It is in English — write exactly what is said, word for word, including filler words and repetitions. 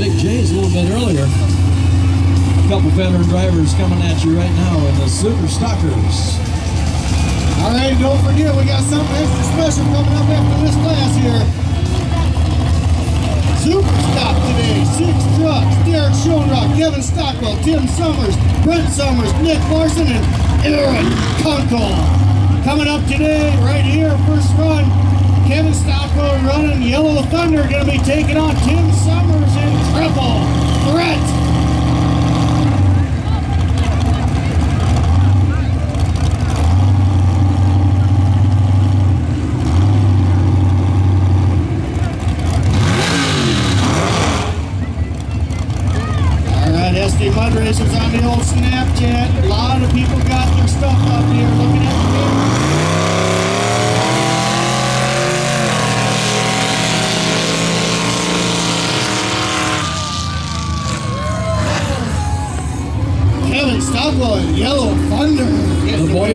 Big J's a little bit earlier. A couple veteran drivers coming at you right now in the Super Stockers. All right, don't forget, we got something extra special coming up after this class here. Super Stock today. Six trucks. Derek Schoenrock, Kevin Stockwell, Tim Summers, Brent Summers, Nick Larson, and Aaron Kunkel. Coming up today, right here, first run, Kevin Stockwell running Yellow Thunder, going to be taking on Tim Summers in triple threat. S D Mud Racers on the old Snapchat. A lot of people got their stuff up here looking at the Kevin Stockwell and Yellow Thunder. The boy